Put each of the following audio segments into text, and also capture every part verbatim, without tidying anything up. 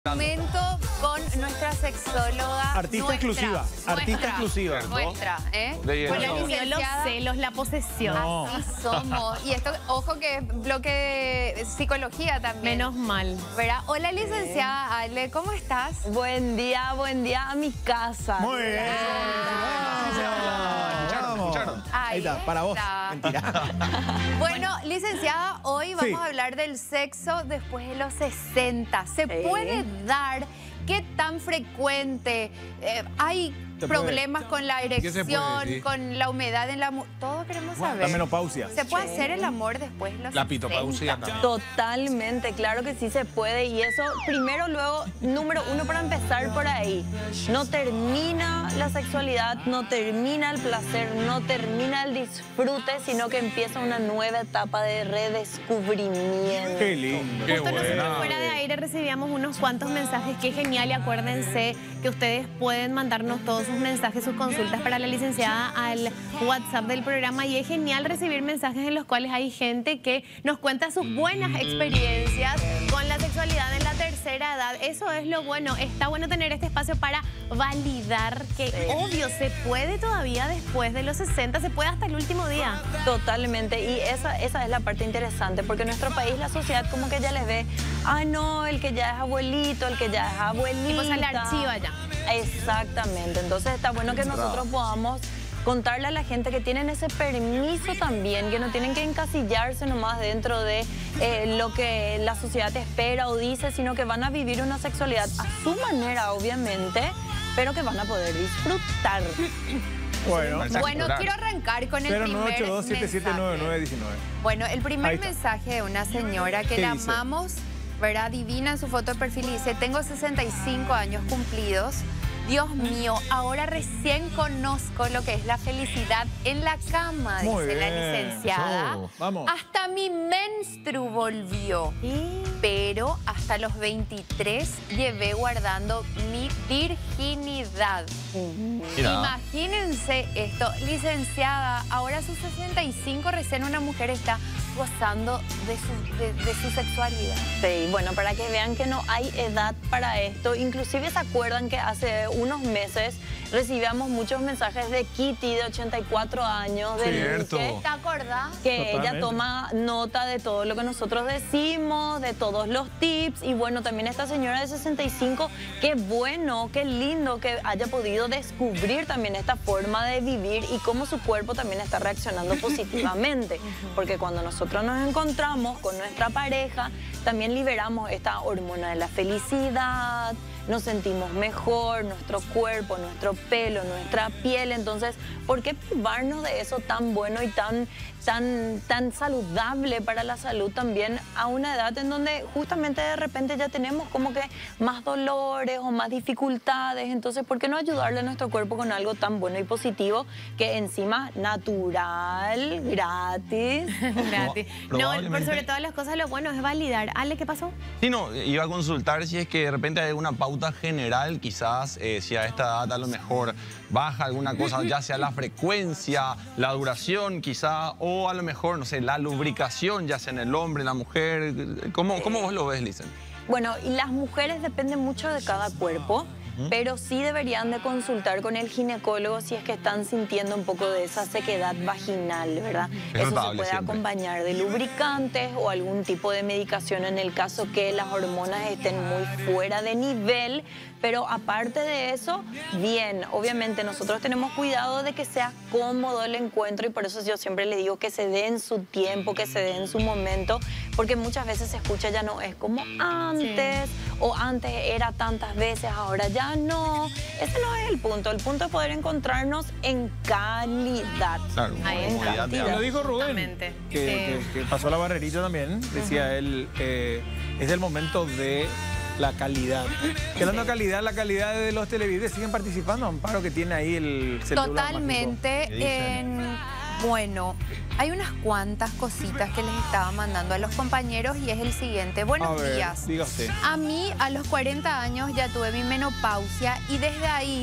Momento con nuestra sexóloga. Artista nuestra, exclusiva. Nuestra, Artista exclusiva. Nuestra, ¿eh? De Con la no. licenciada, Los celos, la posesión. No. Así somos. Y esto, ojo que es bloque de psicología también. Menos mal. ¿Verdad? Hola, licenciada Ale, ¿cómo estás? Buen día, buen día a mi casa. Muy bien. Vamos. Ahí está, para vos. está. Mentira. Bueno, licenciada, hoy vamos Sí. a hablar del sexo después de los sesenta. ¿Se Sí. puede dar? ¿Qué tan frecuente? Eh, ¿Hay Se problemas con la se erección, puede? Sí. con la humedad en la... mu- Todo queremos saber. La menopausia. ¿Se puede hacer el amor después de los La sesenta? pitopausia también. Totalmente, claro que sí se puede. Y eso, primero, luego, número uno, para empezar por ahí. No termina la sexualidad, no termina el placer, no termina el disfrute, sino que empieza una nueva etapa de redescubrimiento. Qué lindo. Qué Justo nosotros buena. fuera de aire recibíamos unos cuantos mensajes. Qué genial, y acuérdense que ustedes pueden mandarnos todos sus mensajes, sus consultas para la licenciada al WhatsApp del programa, y es genial recibir mensajes en los cuales hay gente que nos cuenta sus buenas experiencias con la sexualidad en la tercera edad. Eso es lo bueno. Está bueno tener este espacio para validar que, obvio, se puede todavía después de los sesenta, se puede hasta el último día. Totalmente, y esa, esa es la parte interesante, porque en nuestro país la sociedad como que ya les ve, ay no, el que ya es abuelito, el que ya es abuelita. Tipo, sale archiva ya. Exactamente, entonces está bueno que nosotros podamos contarle a la gente que tienen ese permiso también, que no tienen que encasillarse nomás dentro de eh, lo que la sociedad espera o dice, sino que van a vivir una sexualidad a su manera, obviamente, pero que van a poder disfrutar. Bueno. Bueno, quiero arrancar con el cero nueve primer ocho dos siete siete nueve nueve mensaje. uno nueve. Bueno, el Ahí primer está. mensaje de una señora que ¿Qué la dice? amamos, ¿verdad? Divina en su foto de perfil, y dice: tengo sesenta y cinco años cumplidos. Dios mío, ahora recién conozco lo que es la felicidad en la cama, Muy dice la bien. licenciada. Oh, vamos. Hasta mi menstru volvió. Pero hasta los veintitrés llevé guardando mi virginidad. Mira. Imagínense esto, licenciada, ahora a sus sesenta y cinco recién una mujer está gozando de su, de, de su sexualidad. Sí, bueno, para que vean que no hay edad para esto. Inclusive se acuerdan que hace unos meses recibíamos muchos mensajes de Kitty, de ochenta y cuatro años, de Cierto. Luque, ¿Te acordás? que Totalmente. ella toma nota de todo lo que nosotros decimos, de todos los tips. Y bueno, también esta señora de sesenta y cinco, qué bueno, qué lindo que haya podido descubrir también esta forma de vivir y cómo su cuerpo también está reaccionando positivamente. Porque cuando nosotros nos encontramos con nuestra pareja, también liberamos esta hormona de la felicidad, nos sentimos mejor, nuestro cuerpo, nuestro pelo, nuestra piel. Entonces, ¿por qué privarnos de eso tan bueno y tan, tan, tan saludable para la salud también a una edad en donde justamente de repente ya tenemos como que más dolores o más dificultades? Entonces, ¿por qué no ayudarle a nuestro cuerpo con algo tan bueno y positivo que encima natural, gratis? Gratis. No, por probablemente. sobre todas las cosas, lo bueno es validar. Ale, ¿qué pasó? Sí, no, iba a consultar si es que de repente hay una pauta general, quizás eh, si a esta edad a lo mejor baja alguna cosa, ya sea la frecuencia, la duración quizá, o a lo mejor, no sé, la lubricación, ya sea en el hombre, en la mujer. ¿Cómo, cómo vos lo ves, Licen? Bueno, y las mujeres dependen mucho de cada cuerpo, pero sí deberían de consultar con el ginecólogo si es que están sintiendo un poco de esa sequedad vaginal, ¿verdad? Es Eso se notable puede siempre. acompañar de lubricantes o algún tipo de medicación en el caso que las hormonas estén muy fuera de nivel. Pero aparte de eso, bien, obviamente nosotros tenemos cuidado de que sea cómodo el encuentro, y por eso yo siempre le digo que se dé en su tiempo, que se dé en su momento, porque muchas veces se escucha ya no es como antes, o antes era tantas veces, ahora ya no. Ese no es el punto, el punto es poder encontrarnos en calidad. Claro, Ahí como está. ya te- Lo dijo Rubén, Exactamente. que, Sí. que- que pasó la barrerita también. Decía él, eh, es el momento de la calidad. Que hablando de calidad, la calidad de los televidentes siguen participando. Amparo, que tiene ahí el celular Totalmente. ¿Qué dicen? En, bueno, hay unas cuantas cositas que les estaba mandando a los compañeros, y es el siguiente. mágico. A Buenos ver, días. diga usted. A mí, a los cuarenta años, ya tuve mi menopausia, y desde ahí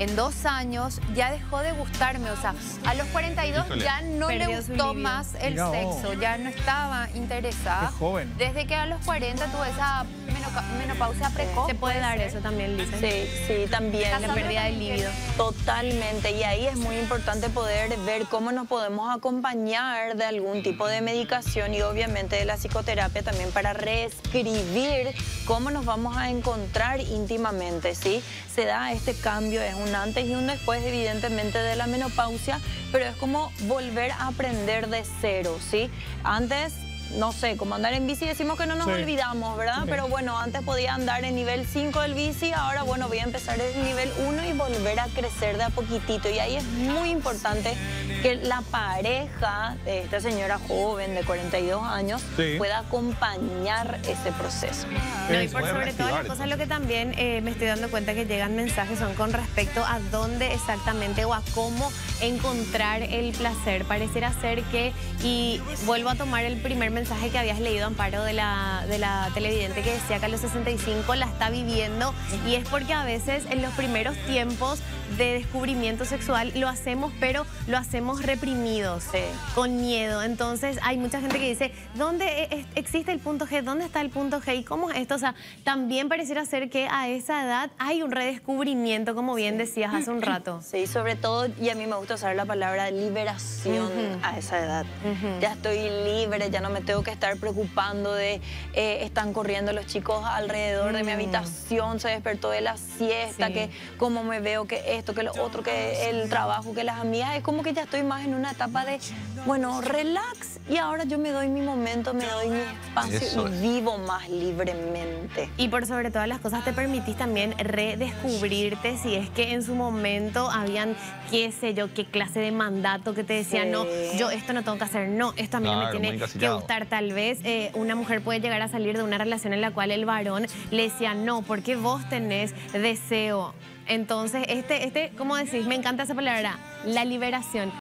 en dos años ya dejó de gustarme. O sea, a los cuarenta y dos Híjole. ya no Perdió le su gustó libido. más el Mira vos. sexo, ya no estaba interesada. Es joven. Desde que a los cuarenta tuve esa menoca- menopausia precoz. Se puede dar ser. eso también, Lisa. Sí, sí, también. La pérdida del líbido. Totalmente, y ahí es muy importante poder ver cómo nos podemos acompañar de algún tipo de medicación y obviamente de la psicoterapia también para reescribir cómo nos vamos a encontrar íntimamente, ¿sí? Se da este cambio, es un antes y un después evidentemente de la menopausia, pero es como volver a aprender de cero, ¿sí? Antes... No sé, como andar en bici decimos que no nos Sí. olvidamos, ¿verdad? Sí. Pero bueno, antes podía andar en nivel cinco del bici, ahora bueno, voy a empezar en nivel uno y volver a crecer de a poquitito. Y ahí es muy importante que la pareja de esta señora joven de cuarenta y dos años Sí. pueda acompañar ese proceso. No, y por Puede sobre todas las reactivar, cosas, lo que también eh, me estoy dando cuenta que llegan mensajes son con respecto a dónde exactamente o a cómo encontrar el placer. Pareciera ser que, y vuelvo a tomar el primer mensaje que habías leído, Amparo, de la, de la televidente que decía que a los sesenta y cinco la está viviendo, y es porque a veces en los primeros tiempos de descubrimiento sexual lo hacemos, pero lo hacemos reprimidos, Sí. con miedo. Entonces hay mucha gente que dice, ¿dónde es- existe el punto G? ¿Dónde está el punto G? ¿Y cómo es esto? O sea, también pareciera ser que a esa edad hay un redescubrimiento, como bien decías hace un rato. Sí, sobre todo, y a mí me gusta usar la palabra liberación Ujú. a esa edad. Ujú. Ya estoy libre, ya no me tengo que estar preocupando de, eh, están corriendo los chicos alrededor de mi Mm. habitación, se despertó de la siesta, Sí. que cómo me veo, que esto, que lo otro, que el trabajo, que las amigas. Es como que ya estoy más en una etapa de, bueno, relax, y ahora yo me doy mi momento, me doy mi espacio Eso y es. vivo más libremente. Y por sobre todas las cosas te permitís también redescubrirte si es que en su momento habían, qué sé yo, qué clase de mandato que te decían, Sí. no, yo esto no tengo que hacer, no, esto a mí no Claro, me muy tiene que encasillado. gustar. Tal vez eh, una mujer puede llegar a salir de una relación en la cual el varón le decía, no, porque vos tenés deseo. Entonces, este, este, ¿cómo decís? Me encanta esa palabra, la liberación.